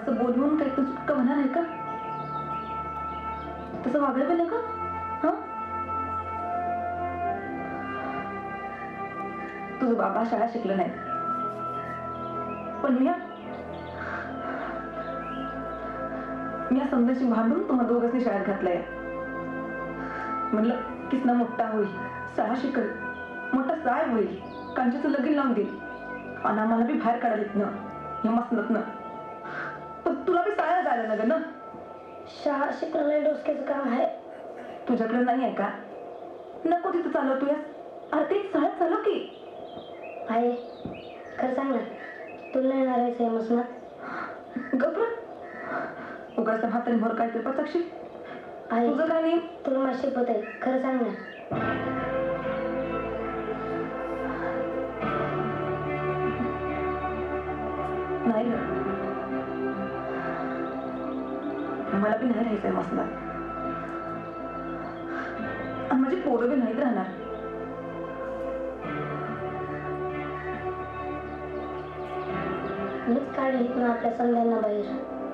असं बोलवून काही तुझं चुटका होणार आहे का? तसं वागायला पाहिजे का? हं? तुझं बाबा शाळा शिकलं नाही, पण मी या समजाशी भांडून तुम्हा दोघांनी शाळेत घातलंय. म्हणलं कितना मोठा होईल, शाळा शिकल, मोठा साहेब होईल, कांचीचं लगीन लावून देईल आणि आम्हाला बी बाहेर काढायला ना या मसनतनं. पण तुला बी शाळेला जायला लागेल ना. शाळा शिकणं डोसक्याचं काम आहे. तुझ्याकडे नाही आहे का? नको तिथं चालवतोय. अरे ते शाळेत चालव की. आहे खरं सांग ना, तुला येणार आहे मसनात? गप्र उगाच हाताने भर काय ते पचकशील. आहे तुझं काय नाही. तुला माझी शिकवत आहे, खरं सांग ना. नाही ना, मला बी नाही राहायचंय मसनात. आणि माझी पोरं बी नाहीत राहणार. मीच काढलीत ना आपल्या संध्यांना बाहेर.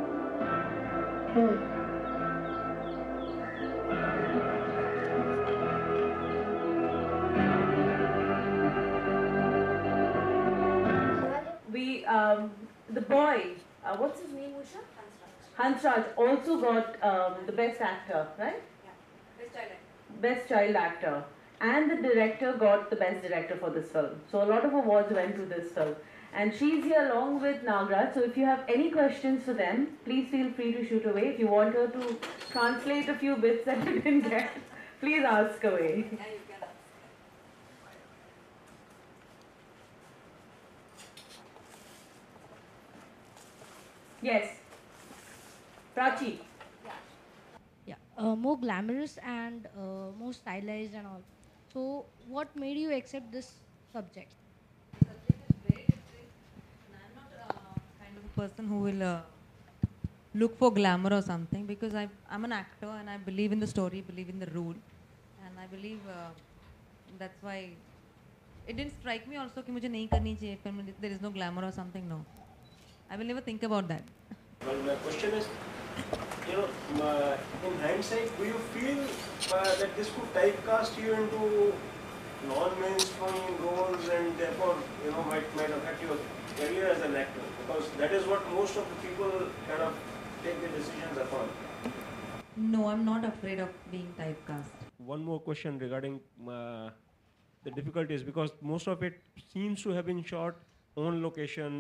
The boy, what's his name, Usha? Hansraj also got the best actor, right? Yeah, best child actor. Best child actor. And the director got the best director for this film. So a lot of awards went to this film. And she's here along with Nagraj. So if you have any questions for them, please feel free to shoot away. If you want her to translate a few bits that you didn't get, please ask away. Yeah, you can ask. Yes. Prachi. Yeah, more glamorous and more stylized and all. So, what made you accept this subject? Subject is great. And I'm not kind of a person who will look for glamour or something, because I'm an actor and I believe in the story, believe in the rule, and I believe that's why it didn't strike me also कि मुझे नहीं करनी चाहिए film, there is no glamour or something. No, I will never think about that. Well, my question is, in hindsight, do you feel that this could typecast you into non-mainstream roles and therefore, might affect your career as an actor? Because that is what most of the people kind of take their decisions upon. No, I'm not afraid of being typecast. One more question regarding the difficulties, because most of it seems to have been shot on location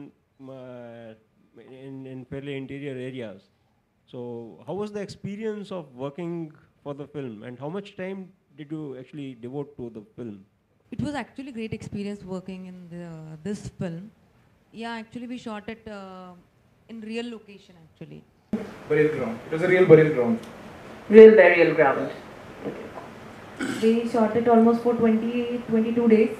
in fairly interior areas. So how was the experience of working for the film, and how much time did you actually devote to the film? It was actually great experience working in this film. Yeah, actually we shot it in real location actually. Burial ground. It was a real burial ground. Real burial ground. We shot it almost for 22 days.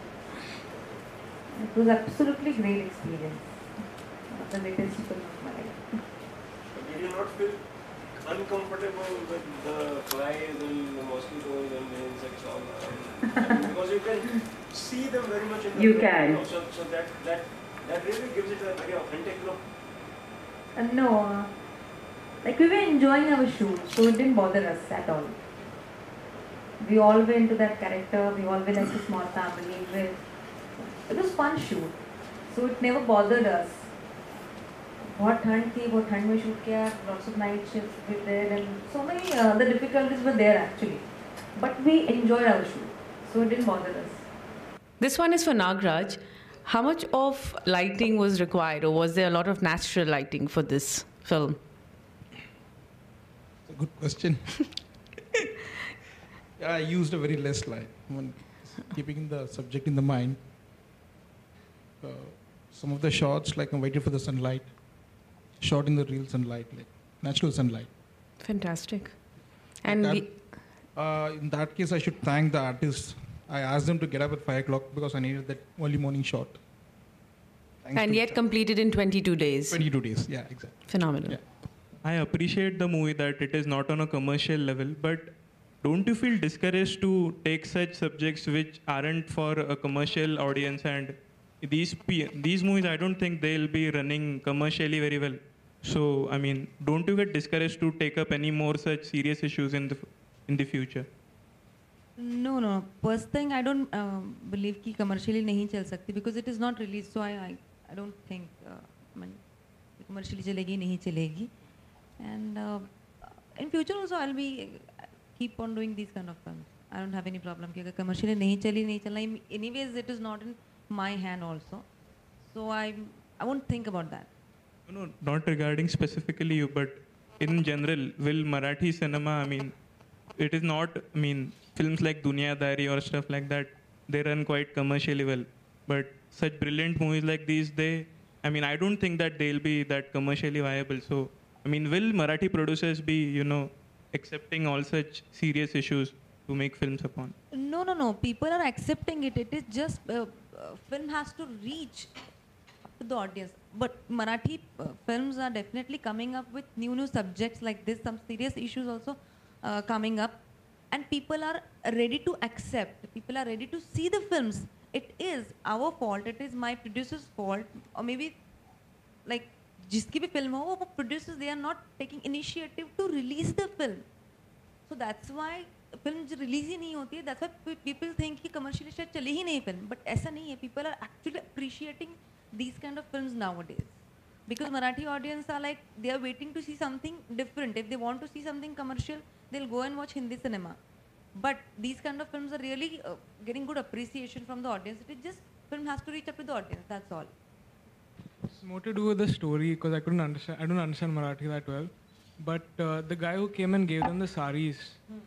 It was absolutely great experience. The latest film of my life. Did you not feel uncomfortable with the flies and the mosquitoes and the insects all around? Because you can see them very much in the You film, can. So that really gives it a very authentic look. No, like we were enjoying our shoot, so it didn't bother us at all. We all were into that character. We all were like a small family. It was fun shoot, so it never bothered us. बहुत ठंड थी, वो ठंड में shoot किया, lots of night shifts were there, and so many the difficulties were there actually. But we enjoyed our shoot, so it didn't bother us. This one is for Nagraj. How much of lighting was required, or was there a lot of natural lighting for this film? It's a good question. Yeah, I used a very less light. Keeping the subject in the mind. Some of the shots, like I waited for the sunlight, shot in the real sunlight, like natural sunlight. Fantastic. And in that case, I should thank the artists. I asked them to get up at 5 o'clock because I needed that early morning shot. and yet completed in 22 days. 22 days, yeah, exactly. Phenomenal. Yeah. I appreciate the movie that it is not on a commercial level, but don't you feel discouraged to take such subjects which aren't for a commercial audience? And these movies, I don't think they'll be running commercially very well. So, I mean, don't you get discouraged to take up any more such serious issues in the future? No. First thing, I don't believe कि commercially नहीं चल सकती because it is not released. So I don't think commercially चलेगी नहीं चलेगी. And in future also I'll be keep on doing these kind of films. I don't have any problem कि अगर commercially नहीं चलना. Anyways, it is not in my hand also. So I won't think about that. No, not regarding specifically you, but in general, will Marathi cinema, I mean, it is not, I mean, films like Duniadari or stuff like that, they run quite commercially well. But such brilliant movies like these, I mean, I don't think that they'll be that commercially viable. So, I mean, will Marathi producers be, accepting all such serious issues to make films upon? No. People are accepting it. It is just, film has to reach to the audience. But Marathi films are definitely coming up with new subjects like this, some serious issues also coming up, and people are ready to accept, people are ready to see the films. It is our fault, it is my producer's fault, or maybe like jiski bhi film ho, producers, they are not taking initiative to release the film. So that's why film release ही नहीं होती है. That's why people think कि commercially शायद चली ही नहीं film. But ऐसा नहीं है. People are actually appreciating these kind of films nowadays. Because Marathi audience are like, they are waiting to see something different. If they want to see something commercial, they'll go and watch Hindi cinema. But these kind of films are really getting good appreciation from the audience. It is just, film has to reach up to the audience, that's all. It's more to do with the story, because I don't understand Marathi that well. But the guy who came and gave them the saris,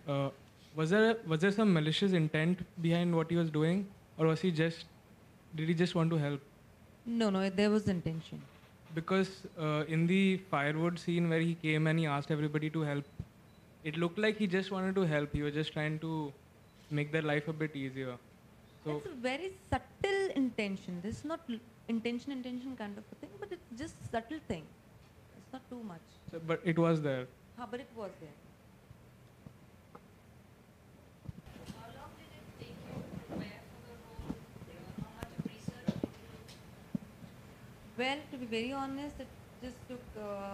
was there some malicious intent behind what he was doing, or did he just want to help? No, there was intention. Because in the firewood scene where he came and he asked everybody to help, it looked like he just wanted to help. He was just trying to make their life a bit easier. So it's a very subtle intention. This is not intention kind of a thing, but it's just subtle thing. It's not too much. So, but it was there. But it was there. How long did it take you to prepare for the role? How much of research did you do? Well, to be very honest, it just took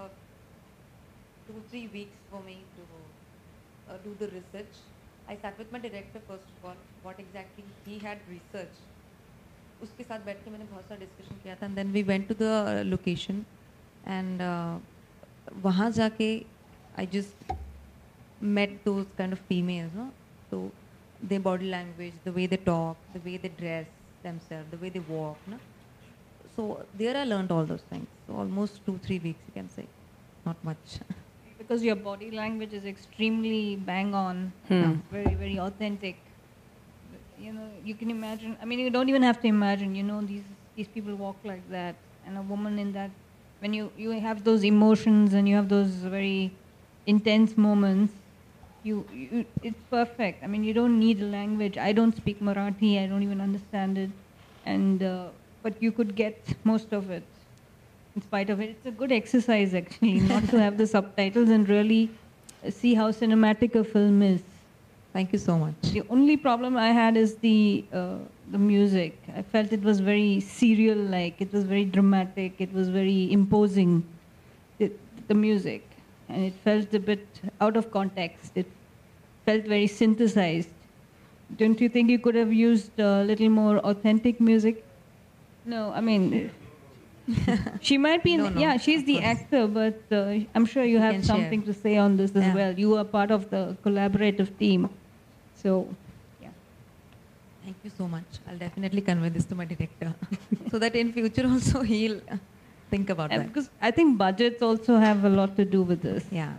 2-3 weeks for me to do the research. I sat with my director first of all, what exactly he had researched. उसके साथ बैठ के मैंने बहुत सारा discussion किया था, and then we went to the location, and वहाँ जाके I just met those kind of females, no? So their body language, the way they talk, the way they dress themselves, the way they walk, no? So there I learned all those things. So almost 2-3 weeks, you can say, not much. Because your body language is extremely bang on, very, very authentic. You can imagine, I mean, you don't even have to imagine, these people walk like that, and a woman in that, when you have those emotions and you have those very intense moments, it's perfect. I mean, you don't need a language. I don't speak Marathi, I don't even understand it, and but you could get most of it. In spite of it, it's a good exercise actually, not to have the subtitles and really see how cinematic a film is. Thank you so much. The only problem I had is the music. I felt it was very serial-like. It was very dramatic. It was very imposing. The music, and it felt a bit out of context. It felt very synthesized. Don't you think you could have used a little more authentic music? No, I mean. She might be, yeah, she's the actor, but I'm sure you have something to say on this as well. You are part of the collaborative team. So, yeah. Thank you so much. I'll definitely convey this to my director so that in future also he'll think about that. Because I think budgets also have a lot to do with this. Yeah.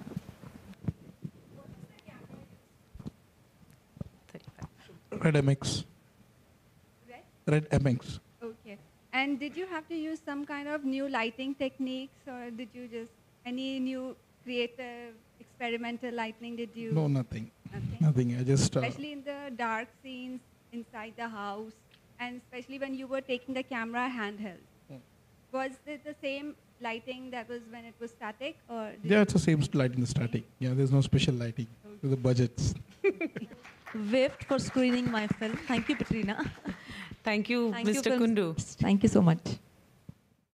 Red MX. Red MX. Okay. And did you have to use some kind of new lighting techniques, or did you just any new creative experimental lighting did you? No, nothing. Nothing. I just. Especially in the dark scenes inside the house, and especially when you were taking the camera handheld. Was it the same lighting that was when it was static, or? Yeah, it's the same lighting static. Yeah, there's no special lighting to the budgets. Waved for screening my film. Thank you, Petrina. Thank you, Mr. Kundu. Thank you so much.